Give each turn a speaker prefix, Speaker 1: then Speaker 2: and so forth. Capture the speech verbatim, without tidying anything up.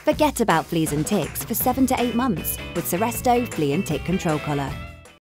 Speaker 1: Forget about fleas and ticks for seven to eight months with Seresto Flea and Tick Control Collar.